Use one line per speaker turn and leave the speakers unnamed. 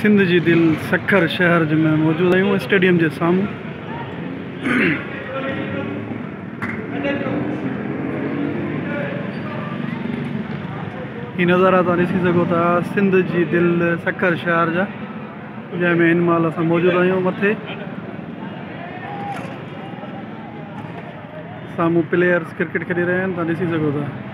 सिंध जी दिल सखर शहर में मौजूद आहियूं स्टेडियम के सामूं। ये नज़ारा तुम ॾिसी सको था सिंध जी दिल सखर शहर जा, जैमें इन महिल असां मौजूद आहियूं। मथे सामूं प्लेयर्स क्रिकेट खेॾी रहिया आहिनि, तव्हां ॾिसी सघो था।